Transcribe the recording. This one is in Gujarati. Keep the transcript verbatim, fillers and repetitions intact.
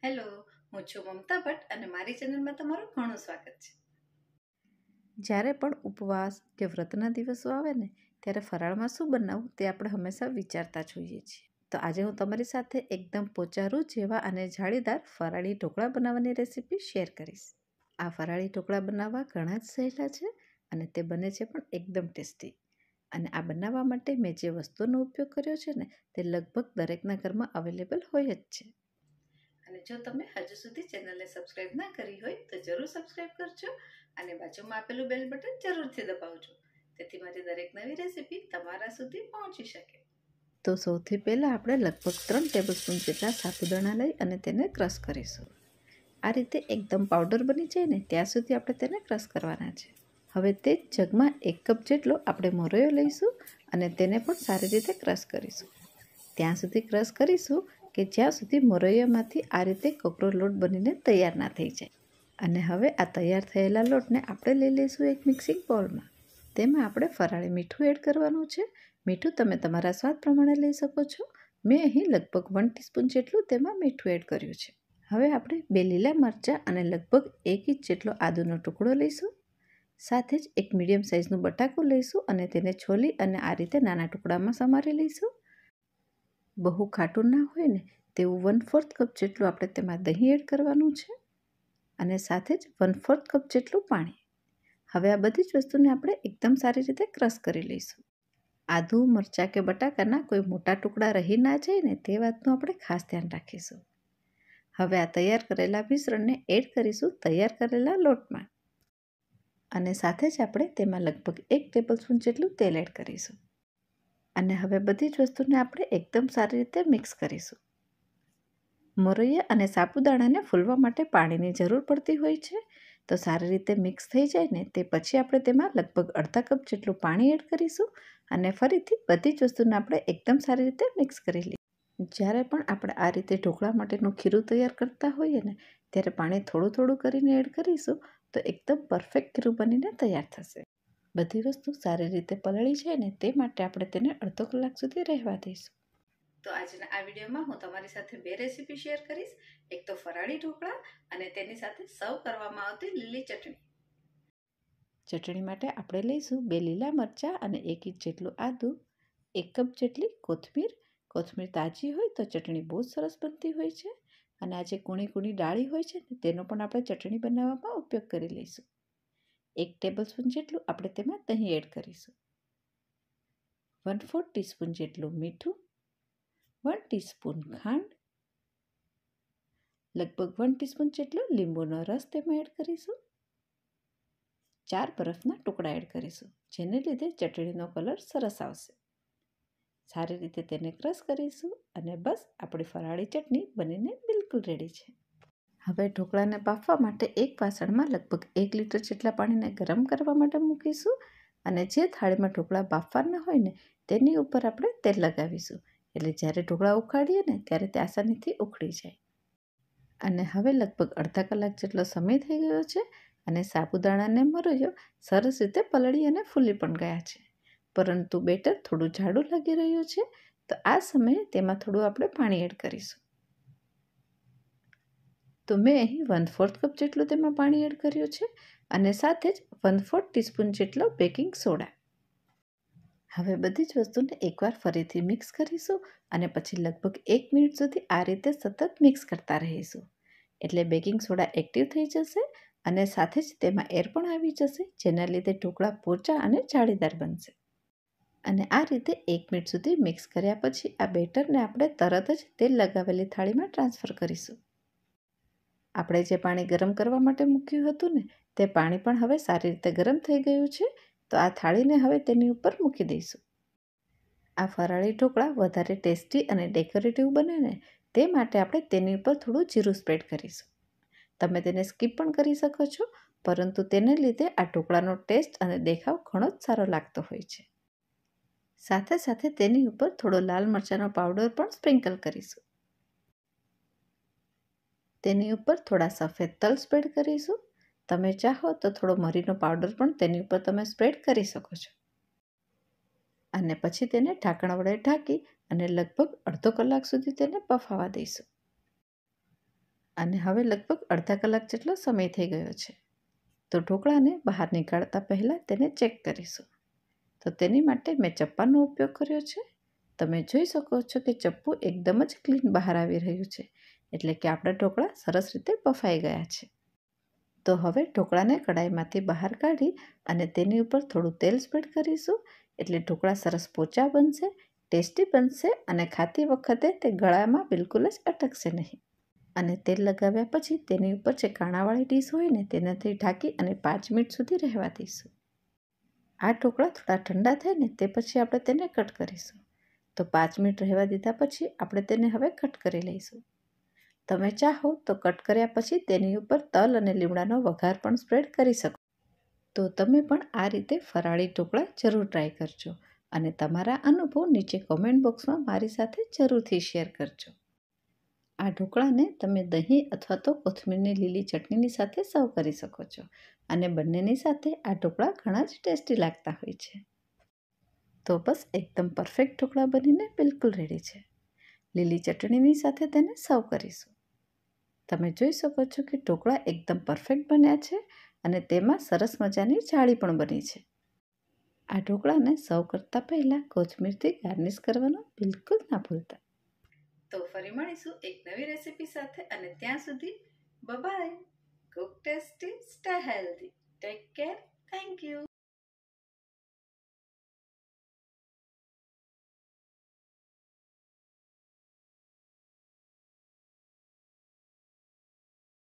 હેલો, હું છું મમતા ભટ્ટ અને મારી ચેનલમાં તમારું ઘણું સ્વાગત છે. જ્યારે પણ ઉપવાસ કે વ્રતના દિવસો આવે ને ત્યારે ફરાળમાં શું બનાવવું તે આપણે હંમેશા વિચારતા જોઈએ છીએ. તો આજે હું તમારી સાથે એકદમ પોચારું જેવા અને જાળીદાર ફરાળી ઢોકળા બનાવવાની રેસીપી શેર કરીશ. આ ફરાળી ઢોકળા બનાવવા ઘણા જ સહેલા છે અને તે બને છે પણ એકદમ ટેસ્ટી. અને આ બનાવવા માટે મેં જે વસ્તુનો ઉપયોગ કર્યો છે ને તે લગભગ દરેકના ઘરમાં અવેલેબલ હોય જ છે. અને જો તમે હજુ સુધી ચેનલને સબસ્ક્રાઇબ ના કરી હોય તો જરૂર સબસ્ક્રાઇબ કરજો અને બાજુમાં આપેલું બેલ બટન જરૂરથી દબાવજો, તેથી મારી દરેક નવી રેસીપી તમારા સુધી પહોંચી શકે. તો સૌથી પહેલાં આપણે લગભગ ત્રણ ટેબલસ્પૂન જેટલા સાબુદાણા લઈ અને તેને ક્રશ કરીશું. આ રીતે એકદમ પાવડર બની જાય ને ત્યાં સુધી આપણે તેને ક્રશ કરવાના છે. હવે તે જ જગમાં એક કપ જેટલો આપણે મોરૈયો લઈશું અને તેને પણ સારી રીતે ક્રશ કરીશું. ત્યાં સુધી ક્રશ કરીશું કે જ્યાં સુધી મોરૈયામાંથી આ રીતે કોકરો લોટ બનીને તૈયાર ના થઈ જાય. અને હવે આ તૈયાર થયેલા લોટને આપણે લઈ લઈશું એક મિક્સિંગ બોલમાં. તેમાં આપણે ફરાળી મીઠું એડ કરવાનું છે. મીઠું તમે તમારા સ્વાદ પ્રમાણે લઈ શકો છો. મેં અહીં લગભગ વન ટીસ્પૂન જેટલું તેમાં મીઠું એડ કર્યું છે. હવે આપણે બે લીલા મરચાં અને લગભગ એક ઇંચ જેટલો આદુનો ટુકડો લઈશું. સાથે જ એક મીડિયમ સાઇઝનું બટાકું લઈશું અને તેને છોલી અને આ રીતે નાના ટુકડામાં સમારી લઈશું. બહુ ખાટું ના હોય ને તેવું વન ફોર્થ કપ જેટલું આપણે તેમાં દહીં એડ કરવાનું છે અને સાથે જ વન ફોર્થ કપ જેટલું પાણી. હવે આ બધી જ વસ્તુને આપણે એકદમ સારી રીતે ક્રશ કરી લઈશું. આદુ, મરચાં કે બટાકાના કોઈ મોટા ટુકડા રહી ના જાય ને તે વાતનું આપણે ખાસ ધ્યાન રાખીશું. હવે આ તૈયાર કરેલા મિશ્રણને એડ કરીશું તૈયાર કરેલા લોટમાં અને સાથે જ આપણે તેમાં લગભગ એક ટેબલસ્પૂન જેટલું તેલ એડ કરીશું. અને હવે બધી જ વસ્તુને આપણે એકદમ સારી રીતે મિક્સ કરીશું. મોરૈયા અને સાબુદાણાને ફૂલવા માટે પાણીની જરૂર પડતી હોય છે, તો સારી રીતે મિક્સ થઈ જાય ને તે પછી આપણે તેમાં લગભગ અડધા કપ જેટલું પાણી એડ કરીશું અને ફરીથી બધી જ વસ્તુને આપણે એકદમ સારી રીતે મિક્સ કરી લઈશું. જ્યારે પણ આપણે આ રીતે ઢોકળા માટેનું ખીરું તૈયાર કરતા હોઈએ ને ત્યારે પાણી થોડું થોડું કરીને એડ કરીશું તો એકદમ પરફેક્ટ ખીરું બનીને તૈયાર થશે. બધી વસ્તુ સારી રીતે પલળી જાય ને તે માટે આપણે તેને અડધો કલાક સુધી રહેવા દઈશું. તો આજના આ વિડીયોમાં હું તમારી સાથે બે રેસીપી શેર કરીશ. એક તો ફરાળી ઢોકળા અને તેની સાથે સર્વ કરવામાં આવતી લીલી ચટણી. ચટણી માટે આપણે લઈશું બે લીલા મરચાં અને એક ઇંચ જેટલું આદું, એક કપ જેટલી કોથમીર. કોથમીર તાજી હોય તો ચટણી બહુ સરસ બનતી હોય છે અને આ જે કૂણી કૂણી ડાળી હોય છે ને તેનો પણ આપણે ચટણી બનાવવામાં ઉપયોગ કરી લઈશું. એક ટેબલસ્પૂન જેટલું આપણે તેમાં દહીં એડ કરીશું. વન ફોર્થ ટીસ્પૂન જેટલું મીઠું, વન ટીસ્પૂન ખાંડ, લગભગ વન ટીસ્પૂન જેટલો લીંબુનો રસ તેમાં એડ કરીશું. ચાર બરફના ટુકડા એડ કરીશું, જેને લીધે ચટણીનો કલર સરસ આવશે. સારી રીતે તેને ક્રશ કરીશું અને બસ આપણી ફરાળી ચટણી બનીને બિલકુલ રેડી છે. હવે ઢોકળાને બાફવા માટે એક વાસણમાં લગભગ એક લીટર જેટલા પાણીને ગરમ કરવા માટે મૂકીશું અને જે થાળીમાં ઢોકળા બાફવાના હોય ને તેની ઉપર આપણે તેલ લગાવીશું, એટલે જ્યારે ઢોકળા ઉખાડીએ ને ત્યારે તે આસાનીથી ઉખડી જાય. અને હવે લગભગ અડધા કલાક જેટલો સમય થઈ ગયો છે અને સાબુદાણાને મોરૈયો સરસ રીતે પલળી અને ફૂલી પણ ગયા છે, પરંતુ બેટર થોડું જાડું લાગી રહ્યું છે, તો આ સમયે તેમાં થોડું આપણે પાણી એડ કરીશું. તો મેં અહીં વન ફોર્થ કપ જેટલું તેમાં પાણી એડ કર્યું છે અને સાથે જ વન ફોર્થ ટીસ્પૂન જેટલો બેકિંગ સોડા. હવે બધી જ વસ્તુને એકવાર ફરીથી મિક્સ કરીશું અને પછી લગભગ એક મિનિટ સુધી આ રીતે સતત મિક્સ કરતા રહીશું, એટલે બેકિંગ સોડા એક્ટિવ થઈ જશે અને સાથે જ તેમાં એર પણ આવી જશે, જેના લીધે ઢોકળા પોચા અને જાળીદાર બનશે. અને આ રીતે એક મિનિટ સુધી મિક્સ કર્યા પછી આ બેટરને આપણે તરત જ તેલ લગાવેલી થાળીમાં ટ્રાન્સફર કરીશું. આપણે જે પાણી ગરમ કરવા માટે મૂક્યું હતું ને તે પાણી પણ હવે સારી રીતે ગરમ થઈ ગયું છે, તો આ થાળીને હવે તેની ઉપર મૂકી દઈશું. આ ફરાળી ઢોકળા વધારે ટેસ્ટી અને ડેકોરેટિવ બને ને તે માટે આપણે તેની ઉપર થોડું જીરું સ્પ્રેડ કરીશું. તમે તેને સ્કીપ પણ કરી શકો છો, પરંતુ તેને લીધે આ ઢોકળાનો ટેસ્ટ અને દેખાવ ઘણો જ સારો લાગતો હોય છે. સાથે સાથે તેની ઉપર થોડો લાલ મરચાંનો પાવડર પણ સ્પ્રિંકલ કરીશું. તેની ઉપર થોડા સફેદ તલ સ્પ્રેડ કરીશું. તમે ચાહો તો થોડો મરીનો પાવડર પણ તેની ઉપર તમે સ્પ્રેડ કરી શકો છો. અને પછી તેને ઢાંકણ વડે ઢાંકી અને લગભગ અડધો કલાક સુધી તેને બફાવા દઈશું. અને હવે લગભગ અડધા કલાક જેટલો સમય થઈ ગયો છે. તો ઢોકળાને બહાર નીકાળતા પહેલાં તેને ચેક કરીશું. તો તેની માટે મેં ચપ્પાનો ઉપયોગ કર્યો છે. તમે જોઈ શકો છો કે ચપ્પુ એકદમ જ ક્લીન બહાર આવી રહ્યું છે, એટલે કે આપણા ઢોકળા સરસ રીતે બફાઈ ગયા છે. તો હવે ઢોકળાને કડાઈમાંથી બહાર કાઢી અને તેની ઉપર થોડું તેલ સ્પ્રેડ કરીશું, એટલે ઢોકળા સરસ પોચા બનશે, ટેસ્ટી બનશે અને ખાતી વખતે તે ગળામાં બિલકુલ જ અટકશે નહીં. અને તેલ લગાવ્યા પછી તેની ઉપર જે કાણાવાળી ડીશ હોય ને તેનાથી ઢાંકી અને પાંચ મિનિટ સુધી રહેવા દઈશું. આ ઢોકળા થોડા ઠંડા થાય ને તે પછી આપણે તેને કટ કરીશું. તો પાંચ મિનિટ રહેવા દીધા પછી આપણે તેને હવે કટ કરી લઈશું. તમે ચાહો તો કટ કર્યા પછી તેની ઉપર તલ અને લીમડાનો વઘાર પણ સ્પ્રેડ કરી શકો. તો તમે પણ આ રીતે ફરાળી ઢોકળા જરૂર ટ્રાય કરજો અને તમારા અનુભવ નીચે કોમેન્ટ બોક્સમાં મારી સાથે જરૂરથી શેર કરજો. આ ઢોકળાને તમે દહીં અથવા તો કોથમીરની લીલી ચટણીની સાથે સર્વ કરી શકો છો અને બંનેની સાથે આ ઢોકળા ઘણા જ ટેસ્ટી લાગતા હોય છે. તો બસ એકદમ પરફેક્ટ ઢોકળા બનીને બિલકુલ રેડી છે. લીલી ચટણીની સાથે તેને સર્વ કરીશું. તમે જોઈ શકો છો કે ઢોકળા એકદમ પરફેક્ટ બન્યા છે અને તેમાં સરસ મજાની જાળી પણ બની છે. આ ઢોકળાને સર્વ કરતાં પહેલાં કોથમીરથી ગાર્નિશ કરવાનું બિલકુલ ના ભૂલતા. તો ફરી મળીશું એક નવી રેસીપી સાથે અને ત્યાં સુધી bye. Cook tasty, stay healthy. Take care. Thank you.